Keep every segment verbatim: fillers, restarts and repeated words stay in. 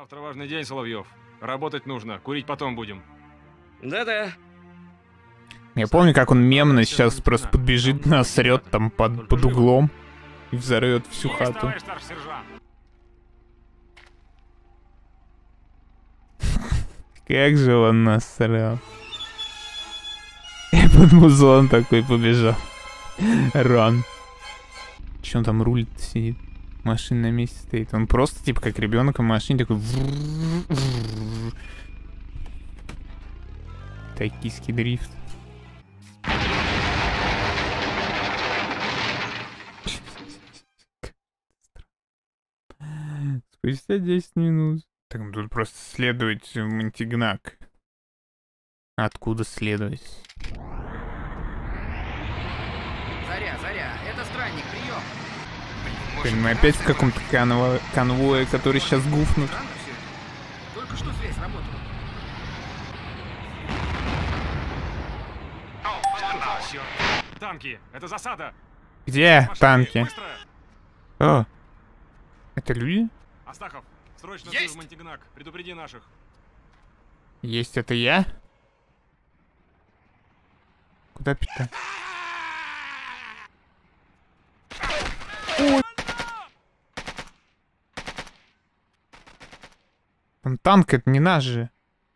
Завтра важный день, Соловьев. Работать нужно, курить потом будем. Да-да. Я помню, как он мемно сейчас просто подбежит, насрет там под, под углом и взорвет всю Есть, хату. товарищ старший сержант. Как же он насрал. И под музон такой побежал. Ран. Че он там рулит сидит? Машина на месте стоит. Он просто типа как ребенок в машине такой. Токийский дрифт. Спустя десять минут. Так, ну тут просто следовать в Монтигнак. Откуда следовать? Заря, Заря, это странник, прием. Блин, мы опять в каком-то конво... конвое, который сейчас гуфнут. Только что связь работала. Танки, это засада. Где Машины, танки? быстро. О, это люди? Астахов, срочно Есть! ты в Монтигнак, предупреди наших. Есть, это я? Куда пить-то? Ой. Там танк, это не наш же.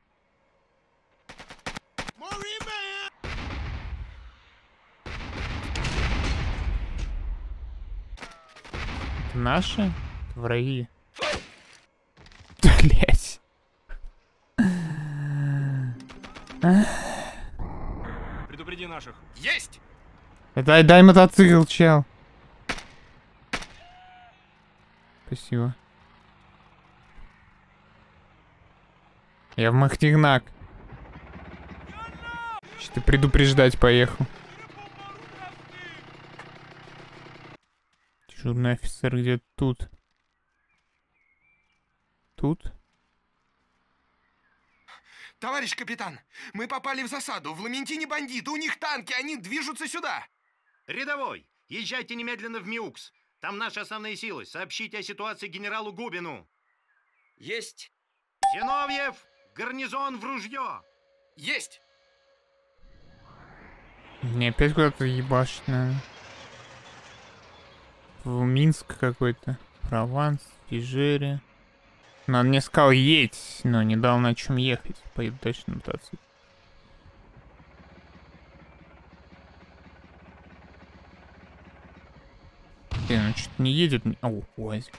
Это наши? Это враги. Блять. Предупреди наших. Есть! Дай, дай мотоцикл, чел. Спасибо. Я в Монтигнак. Что-то предупреждать поехал. Дежурный офицер где-то тут. Тут? Товарищ капитан, мы попали в засаду. В Ламентине бандиты, у них танки, они движутся сюда. Рядовой, езжайте немедленно в Миукс. Там наши основные силы. Сообщите о ситуации генералу Губину. Есть! Зиновьев, гарнизон в ружье. Есть! Мне опять куда-то ебашить надо. В Минск какой-то. Прованс, Фижере. Но он мне сказал едь, но не дал на чем ехать. Поеду дальше на мотоцикле. Блин, он что-то не едет. О, УАЗик.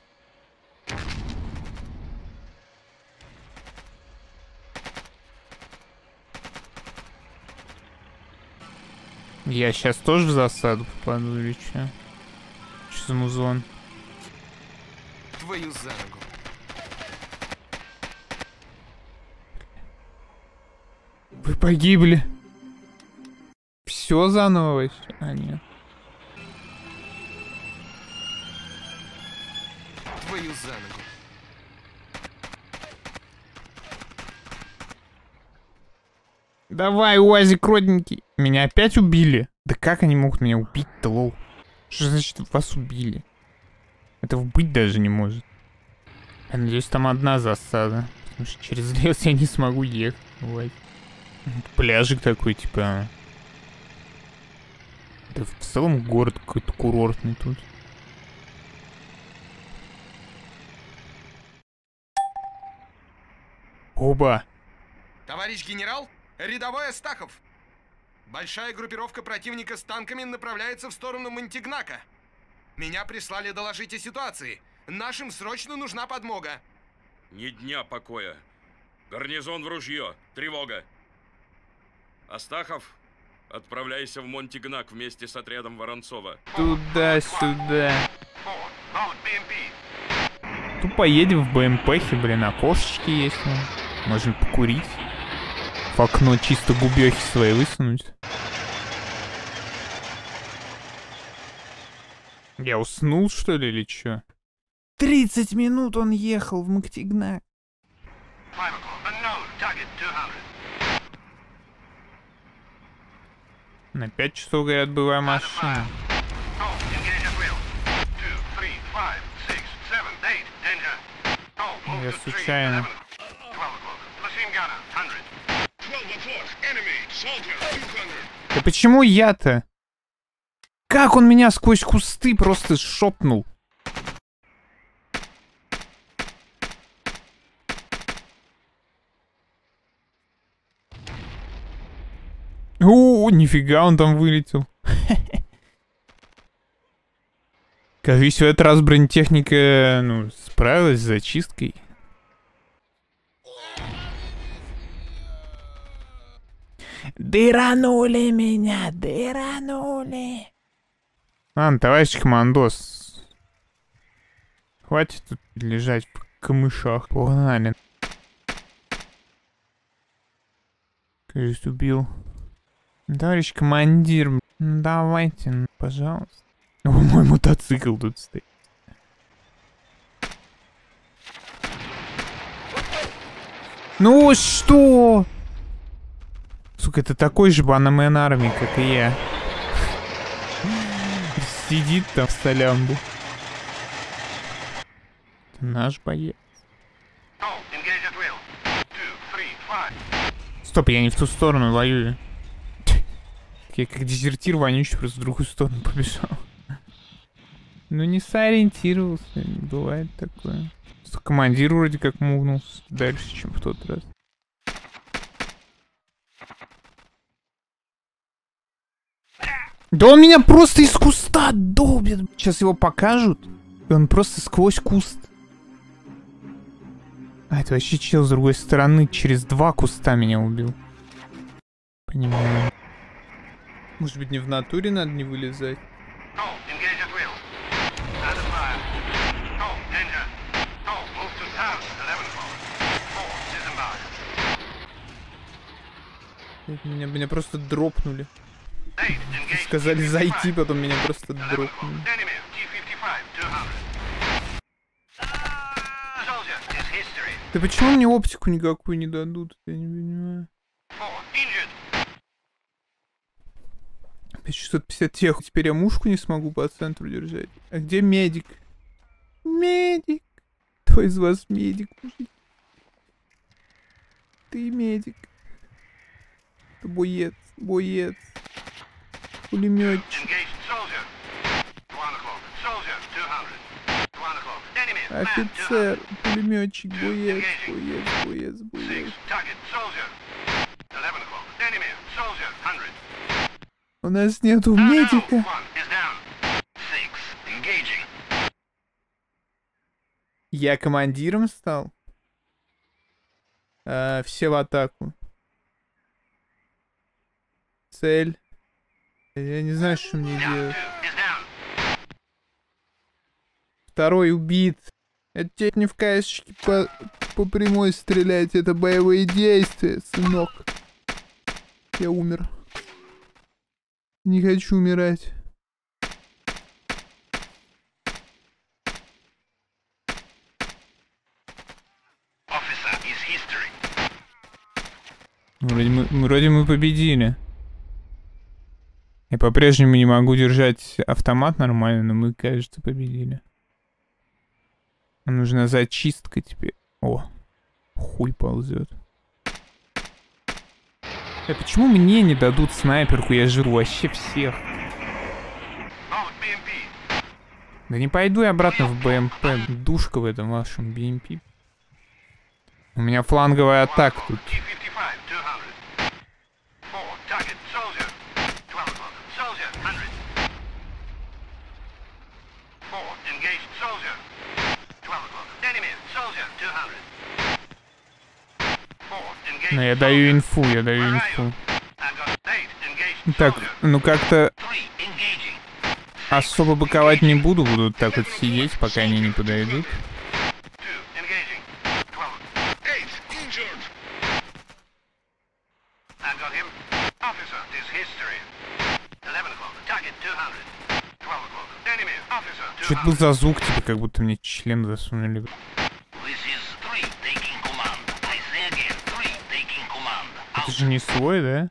Я сейчас тоже в засаду попаду или что? Что за музон? Твою за ногу. Вы погибли. Все заново вообще? А, нет. Твою за ногу. Давай, УАЗик родненький. Меня опять убили? Да как они могут меня убить-то, лол? Что значит вас убили? Этого быть даже не может. Я надеюсь, там одна засада. Потому что через лес я не смогу ехать. Ой. Пляжик такой, типа. Да в целом город какой-то курортный тут. Оба. Товарищ генерал, рядовой Астахов. Большая группировка противника с танками направляется в сторону Монтигнака. Меня прислали доложить о ситуации. Нашим срочно нужна подмога. Ни дня покоя. Гарнизон в ружье. Тревога. Астахов, отправляйся в Монтигнак вместе с отрядом Воронцова. Туда-сюда. Тупо едем в БМПхе, блин, окошечки есть. Ну. Можем покурить. В окно чисто губехи свои высунуть. Я уснул, что ли, или чё? тридцать минут он ехал в Монтигнак. На пять часов, говорят, была машина. Я случайно. Да почему я-то? Как он меня сквозь кусты просто шопнул? О, нифига, он там вылетел. Кажись, в этот раз бронетехника, ну, справилась с зачисткой. Дыранули меня, дыранули. Ладно, товарищ командос. Хватит тут лежать в камышах. Погнали. Кажется, убил. Товарищ командир, ну давайте, ну, пожалуйста. О, мой мотоцикл тут стоит. Ну что? Сука, это такой же банамен армии, как и я. Сидит там в солямбу. Это наш боец. Стоп, я не в ту сторону воюю. Я как дезертир вонючий просто в другую сторону побежал. Ну не сориентировался, бывает такое. Что командир вроде как мувнулся дальше, чем в тот раз. Да он меня просто из куста долбит. Сейчас его покажут, и он просто сквозь куст. А это вообще чел с другой стороны через два куста меня убил. Понимаю. Может быть, не в натуре надо не вылезать? Меня, меня просто дропнули. Сказали зайти, потом меня просто дропнули. Да почему мне оптику никакую не дадут? Я не понимаю. шестьсот пятьдесят тех. Теперь я мушку не смогу по центру держать. А где медик? Медик. Кто из вас медик, мужик? Ты медик. Ты боец, боец. Пулеметчик. Офицер, пулеметчик, боец, боец, боец, боец. У нас нету медика. Я командиром стал? А, все в атаку. Цель. Я не знаю, что мне делать. Второй убит. Это тебе не в каешечке по, по прямой стрелять. Это боевые действия, сынок. Я умер. Не хочу умирать. Вроде мы, вроде мы победили. Я по-прежнему не могу держать автомат нормально, но мы, кажется, победили. Нам нужна зачистка теперь. О, хуй ползет. А почему мне не дадут снайперку? Я жру вообще всех. Да не пойду я обратно в БМП. Душка в этом вашем би эм пи. У меня фланговая атака тут. Но я даю инфу, я даю инфу. Так, ну как-то особо быковать не буду, буду так вот сидеть, пока они не подойдут. Что это был за звук, типа, как будто мне член засунули. Это же не свой, да?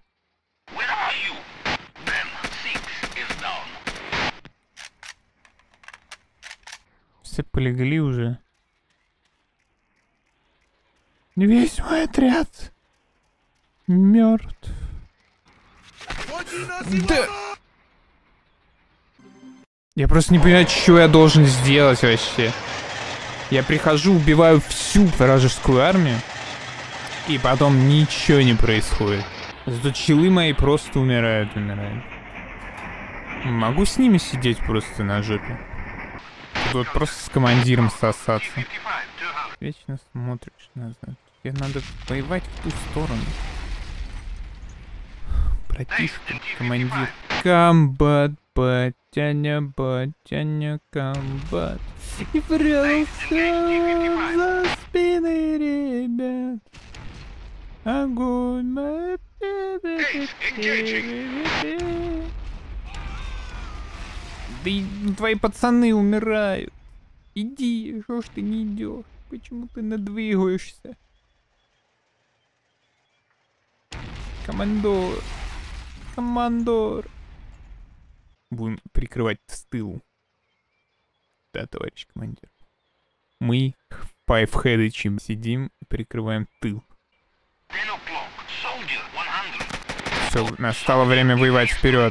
Все полегли уже. Весь мой отряд мертв. Да. Я просто не понимаю, что я должен сделать вообще. Я прихожу, убиваю всю вражескую армию, и потом ничего не происходит. Зато челы мои просто умирают, умирают. Могу с ними сидеть просто на жопе. Тут вот просто с командиром сосаться. Вечно смотришь назад. Тебе надо воевать в ту сторону. Братишка, командир. Комбат, батяня, батяня, комбат. И прялся за спины ребят. Огонь, мой. Да и твои пацаны умирают. Иди, что ж ты не идешь? Почему ты надвигаешься? Командор. Командор. Будем прикрывать с тылу. Да, товарищ командир. Мы в пайфхедычем сидим и прикрываем тыл. Все, настало время воевать вперед.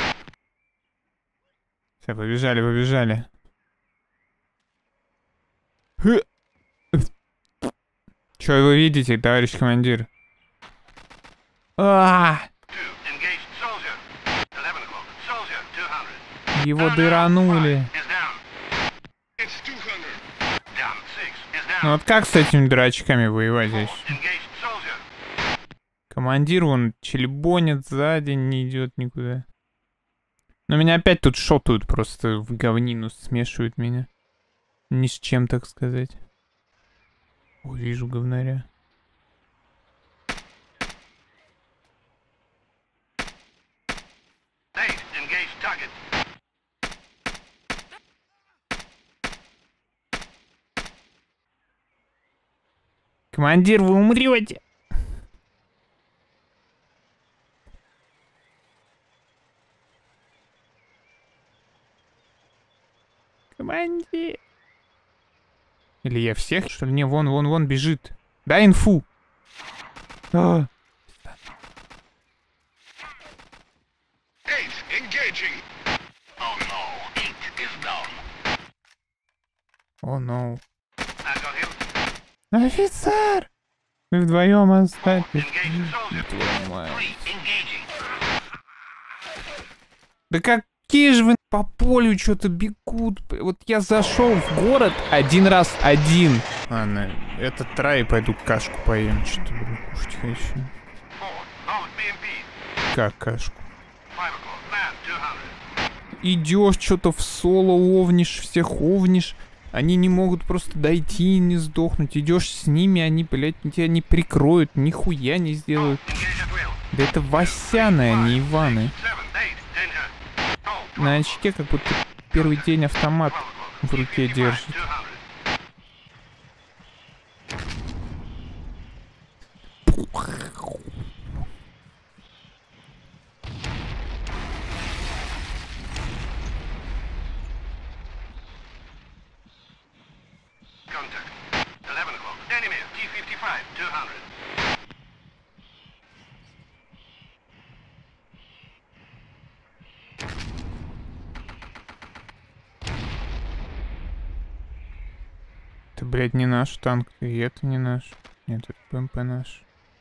Все, побежали, побежали. Че вы видите, товарищ командир? А! Его дыранули. Ну вот как с этими дурачками воевать здесь? Командир вон челебонит сзади, не идет никуда. Но меня опять тут шотают, просто в говнину смешивают меня. Ни с чем, так сказать. О, вижу говнаря. Командир, вы умрете! Командир! Или я всех, что ли? Не, вон, вон, вон бежит. Дай инфу! А. О, no. Офицер! Вы вдвоем остались. Да какие же вы по полю что-то бегут? Вот я зашел в город один раз один. Ладно, этот трай пойду кашку поем. Что-то, блин, кушать хочу. Как кашку? Идешь, что-то в соло овнишь, всех овнишь. Они не могут просто дойти и не сдохнуть. Идешь с ними, они, блядь, тебя не прикроют, нихуя не сделают. Да это Васяны, а не Иваны. На очке как будто первый день автомат в руке держит. Это, блядь, не наш танк, и это не наш. Нет, это БМП наш.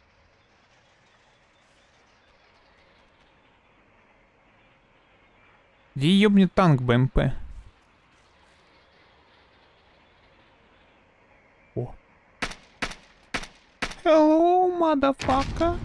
Где ёбнет танк БМП? О. Hello, motherfucker.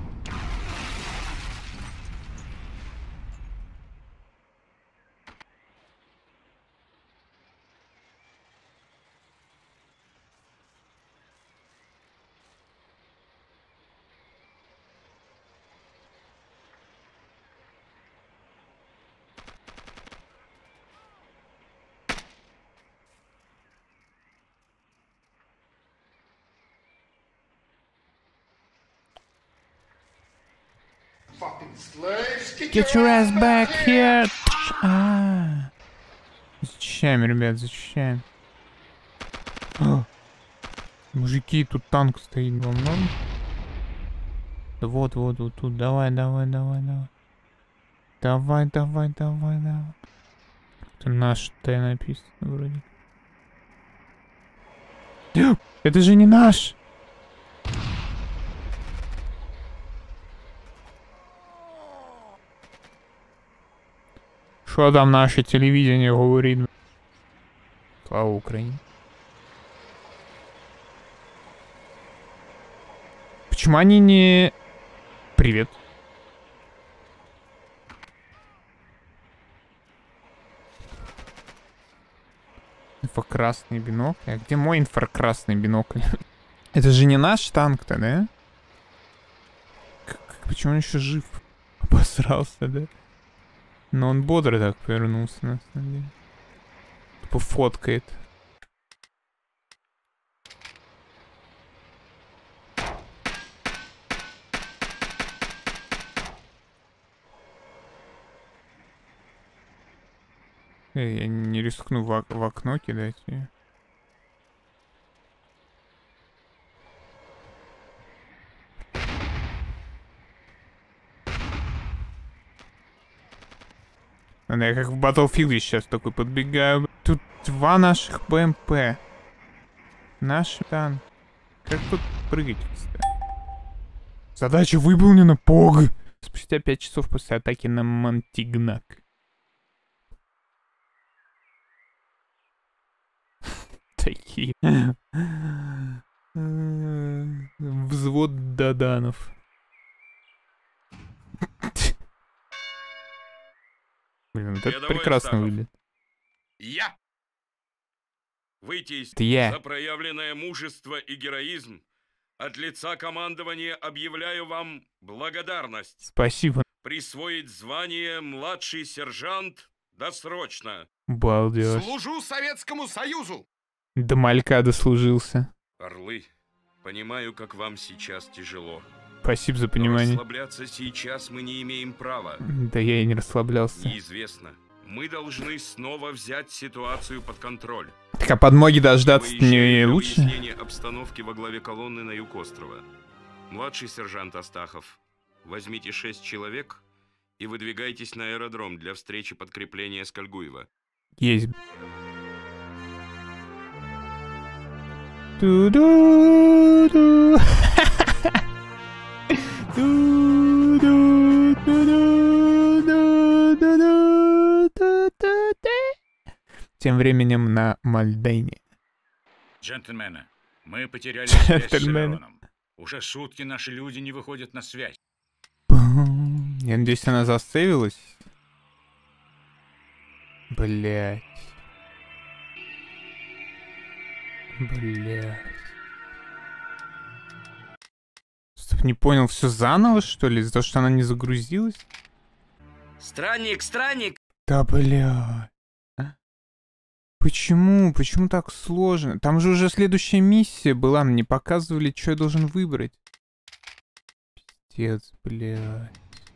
Get your ass back here! А, зачищаем, ребят, зачищаем. О. Мужики, тут танк стоит, вам норм? Да вот, вот, вот тут, давай, давай, давай, давай. Давай, давай, давай, давай. Это наш Т написано вроде. Это же не наш! Что там наше телевидение говорит? Слава Украине. Почему они не... Привет. Инфракрасный бинокль. А где мой инфракрасный бинокль? Это же не наш танк-то, да? Как, почему он еще жив? Обосрался, да? Но он бодро так повернулся, на самом деле. Тупо фоткает. Эй, я не рискну в, в окно кидать ее. Ладно, я как в Battlefield сейчас такой подбегаю. Тут два наших БМП. Наш танк. Как тут прыгать, кстати? Задача выполнена, пог! Спустя пять часов после атаки на Монтигнак. Такие. Взвод Даданов. Блин, вот это прекрасно выглядит. Я! Выйти из Это я. за проявленное мужество и героизм. От лица командования объявляю вам благодарность. Спасибо. Присвоить звание младший сержант досрочно. Балдеж. Служу Советскому Союзу! До малька дослужился. Орлы, понимаю, как вам сейчас тяжело. Спасибо за Но понимание. расслабляться сейчас мы не имеем права. Да я и не расслаблялся. Неизвестно. Мы должны снова взять ситуацию под контроль. Так а подмоги дождаться не Выезжаю для лучше? выяснения обстановки во главе колонны на юг острова. Младший сержант Астахов, возьмите шесть человек и выдвигайтесь на аэродром для встречи подкрепления с Кальгуева. Есть. Ту-ду-ду. Тем временем на Мальдейне. Джентльмены, мы потеряли связь с Джентльмены. Шероном. Уже сутки наши люди не выходят на связь. Я надеюсь, она засейвилась. Блять. Блять. Стоп, не понял, все заново, что ли? Из-за того, что она не загрузилась? Странник, странник! Да, бля. Почему? Почему так сложно? Там же уже следующая миссия была, мне показывали, что я должен выбрать. Пиздец, блядь.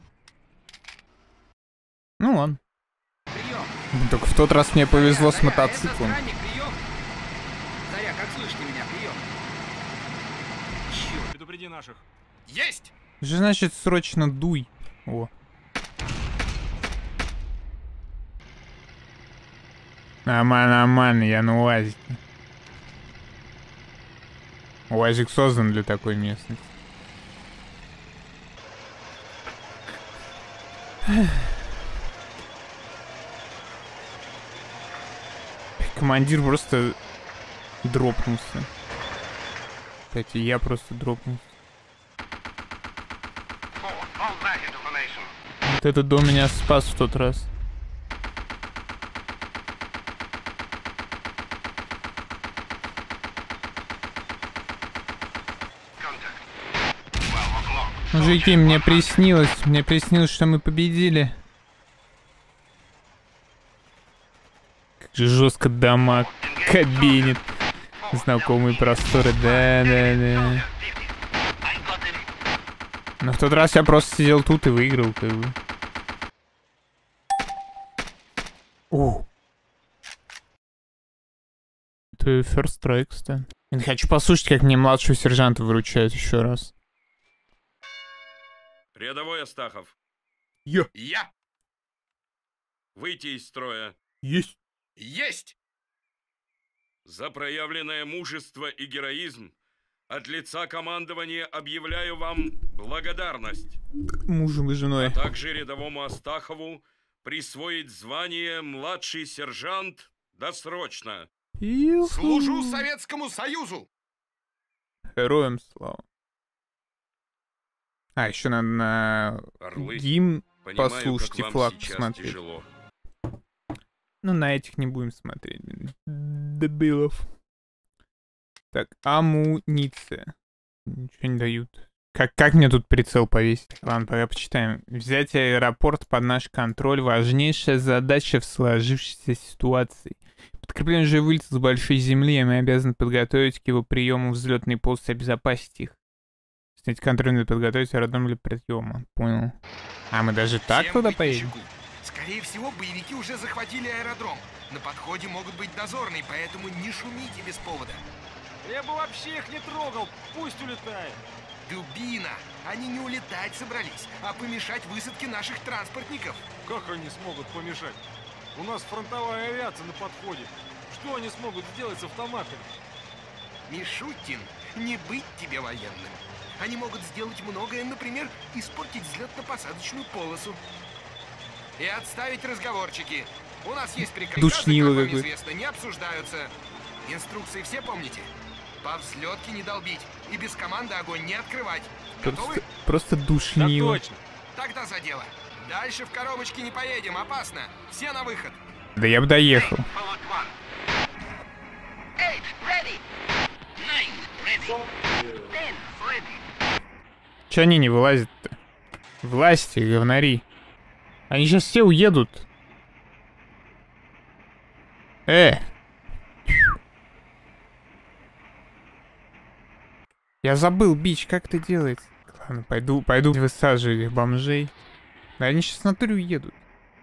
Ну ладно. Прием! Только в тот раз мне повезло с Заря, мотоциклом. Это странник, прием! Заря, как слышите меня? Прием! Черт! Предупреди наших. Есть! Что значит срочно дуй? О. Нормально, нормально, я на УАЗике. УАЗик создан для такой местности. Командир просто дропнулся. Кстати, я просто дропнулся. Вот этот дом меня спас в тот раз. Мужики, мне приснилось, мне приснилось, что мы победили. Как же жестко дамаг кабинет. Знакомые просторы, да-да-да. Но в тот раз я просто сидел тут и выиграл, как бы. О! Ты first strike, кстати. Я хочу послушать, как мне младшего сержанта выручают еще раз. Рядовой Астахов. Я. Я. Выйти из строя. Есть. Есть. За проявленное мужество и героизм от лица командования объявляю вам благодарность. Мужем и женой. А также рядовому Астахову присвоить звание младший сержант досрочно. Ю-ху. Служу Советскому Союзу. Героям слава. А, еще надо на Орлы, гимн понимаю, послушать как и вам флаг сейчас посмотреть. тяжело. Ну, на этих не будем смотреть, блин. Дебилов. Так, амуниция. Ничего не дают. Как, как мне тут прицел повесить? Ладно, пока почитаем. Взять аэропорт под наш контроль — важнейшая задача в сложившейся ситуации. Подкрепление же вылетит с большой земли, и мы обязаны подготовить к его приему взлетные полосы и обезопасить их. Снять контроль и подготовить аэродром для приема. Понял. А мы даже так Всем туда быть поедем? начеку. Скорее всего, боевики уже захватили аэродром. На подходе могут быть дозорные, поэтому не шумите без повода. Я бы вообще их не трогал, пусть улетает. Дубина! Они не улетать собрались, а помешать высадке наших транспортников. Как они смогут помешать? У нас фронтовая авиация на подходе. Что они смогут сделать с автоматами? Мишутин, не быть тебе военным. Они могут сделать многое, например, испортить взлетно-посадочную полосу. И отставить разговорчики. У нас есть приказы, Душнило как вам какое. известно, не обсуждаются. Инструкции все помните? По взлетке не долбить и без команды огонь не открывать. Готовы? Просто, просто Да душнило. точно. Тогда за дело. Дальше в коробочке не поедем, опасно. Все на выход. Да я бы doехал. Че они не вылазят-то? Власти, говнари. Они сейчас все уедут. Э! Я забыл, бич, как это делается? Ладно, пойду, пойду высаживать этих бомжей. Да они сейчас в натуре уедут.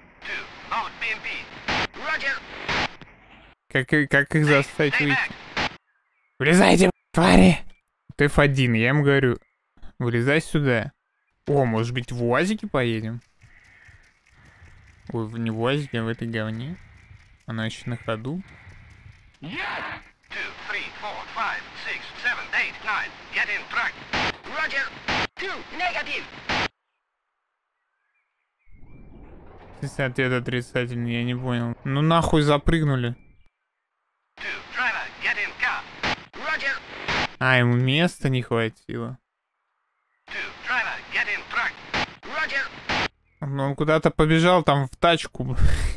Как, как их заставить выйти? Вылезайте, твари! эф один, я ему говорю. Вылезай сюда. О, может быть, в УАЗике поедем? Ой, в- не в УАЗике, а в этой говне. Она еще на ходу. Если ответ отрицательный, я не понял. Ну нахуй запрыгнули. А, ему места не хватило. Ну, он куда-то побежал там в тачку.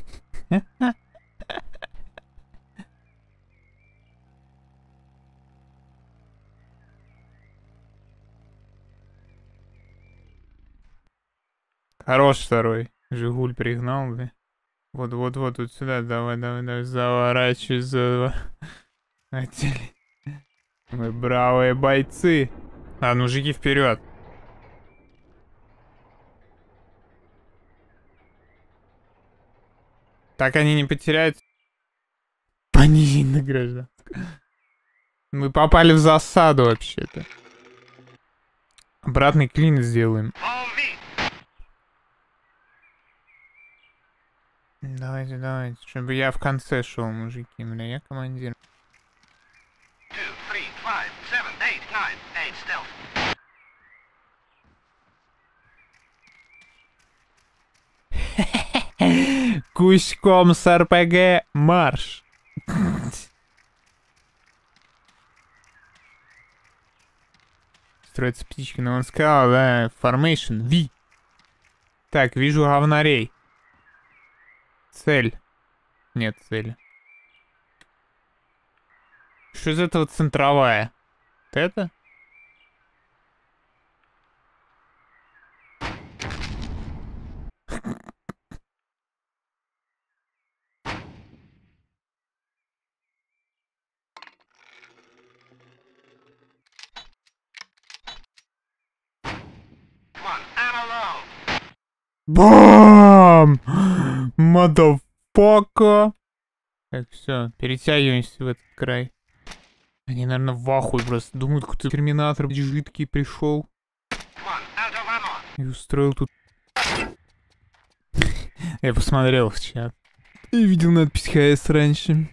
Хорош второй. Жигуль пригнал, да. Вот-вот-вот, вот сюда, давай, давай, давай, заворачивай, заворачивай. Мы бравые бойцы. А, мужики, вперед. Так они не потеряют понижение на гражданское. Мы попали в засаду вообще-то. Обратный клин сделаем. Давайте, давайте, чтобы я в конце шел, мужики, бля, я командир. Гуськом с РПГ марш. Строится птичка, но он сказал, да, formation, V. Так, вижу говнарей. Цель. Нет цели. Что из этого центровая? Вот это? Бам! Мадафака! Так, все, перетягиваемся в этот край. Они, наверное, в ахуе просто. Думают, какой-то терминатор жидкий пришел. И устроил тут... Я посмотрел в чат. И видел надпись ХС раньше.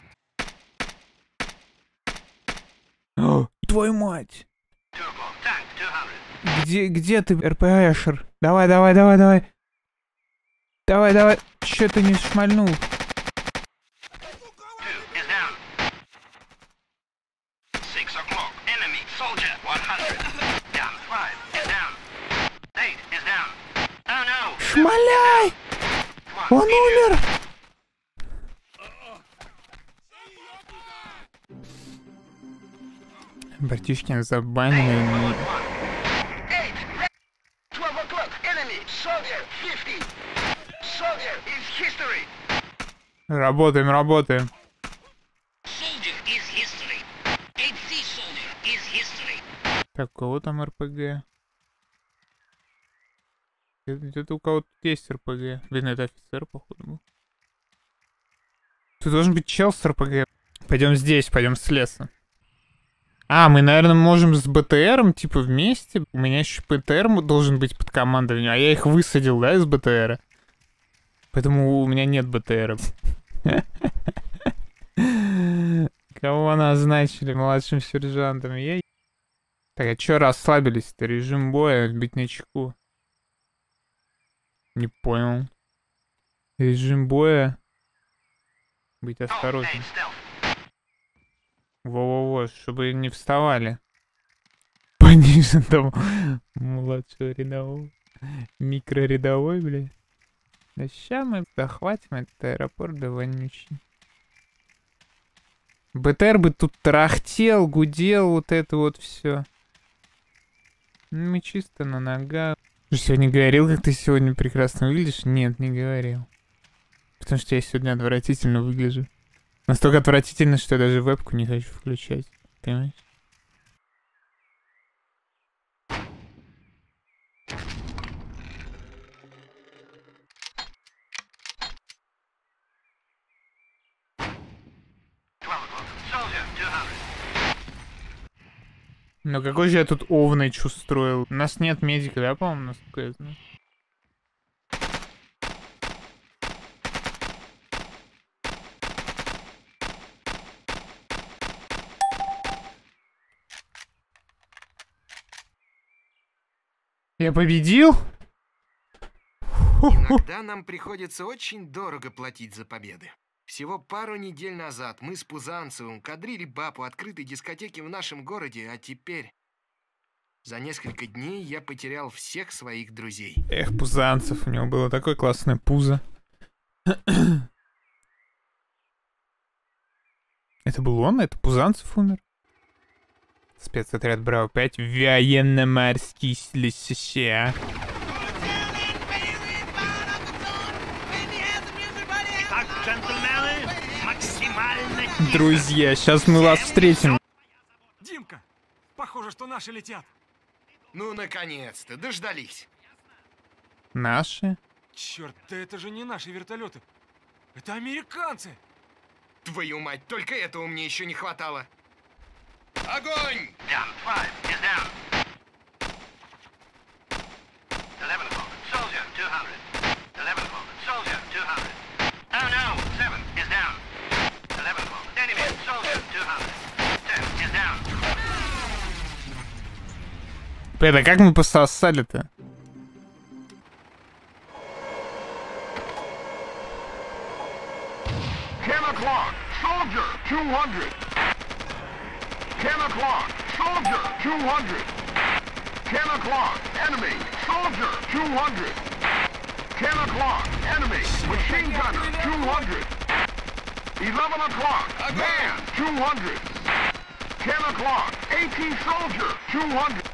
О, твою мать! Где, где ты, РПшер? Давай, давай, давай, давай. Давай, давай. Чё ты не шмальнул? Шмаляй! Он умер! Братишкин забанили. Работаем, работаем. Так, у кого там РПГ? Где-то у кого-то есть РПГ. Блин, это офицер, походу, был. Тут должен быть чел с РПГ. Пойдем здесь, пойдем с леса. А, мы, наверное, можем с БТРом, типа, вместе. У меня еще БТР должен быть под командованием, а я их высадил, да, из БТРа. Поэтому у меня нет БТРа. Кого назначили младшим сержантом? Я... Так, а чё расслабились-то? Режим боя, быть начеку. Не понял. Режим боя. Быть осторожным. Во-во-во, чтобы не вставали. Пониже там младшего рядового. Микрорядовой, блядь. Да ща мы захватим этот аэропорт, да вонючий. БТР бы тут трахтел, гудел, вот это вот все. Мы чисто на ногах. Ты сегодня говорил, как ты сегодня прекрасно выглядишь? Нет, не говорил. Потому что я сегодня отвратительно выгляжу. Настолько отвратительно, что я даже вебку не хочу включать. Понимаешь? Ну какой же я тут овныч устроил? У нас нет медика, да, по-моему, насколько я знаю? Я победил? Иногда нам приходится очень дорого платить за победы. Всего пару недель назад мы с Пузанцевым кадрили бабу открытой дискотеки в нашем городе, а теперь... За несколько дней я потерял всех своих друзей. Эх, Пузанцев, у него было такое классное пузо. Это был он? Это Пузанцев умер? Спецотряд Браво пять, военно-морские силы США. Итак, джентльмены, максимально... Друзья, сейчас мы вас встретим. Димка, похоже, что наши летят. Ну, наконец-то, дождались. Наши? Черт, да это же не наши вертолеты. Это американцы. Твою мать, только этого мне еще не хватало. Огонь! Down, five is down. Eleven o'clock, soldier, two hundred. Eleven o'clock, soldier, two hundred. Oh no, seven is down. Eleven o'clock, enemy, soldier, two hundred. Ten is down. Это как мы пососали-то? Ten o'clock, soldier, two hundred. Ten o'clock, soldier, two hundred. Ten o'clock, enemy, soldier, two hundred. Ten o'clock, enemy, machine gunner, two hundred. Eleven o'clock, man, two hundred. Ten o'clock, AT soldier, two hundred.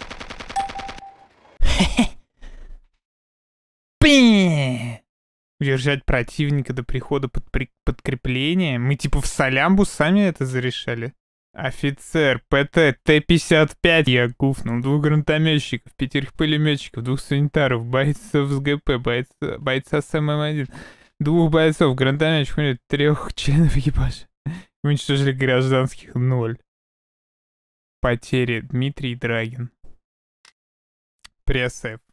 Пи! Удержать противника до прихода под при... подкрепления. Мы типа в Солямбу сами это зарешали. Офицер, ПТ, Т пятьдесят пять. Я гуфнул. Двух гранатометчиков, пятерых пулеметчиков, двух санитаров, бойцов с ГП, бойца, бойца с ММ один, двух бойцов, гранатометчиков, трех членов экипажа. Уничтожили гражданских ноль. Потери. Дмитрий Драгин. Пресс F.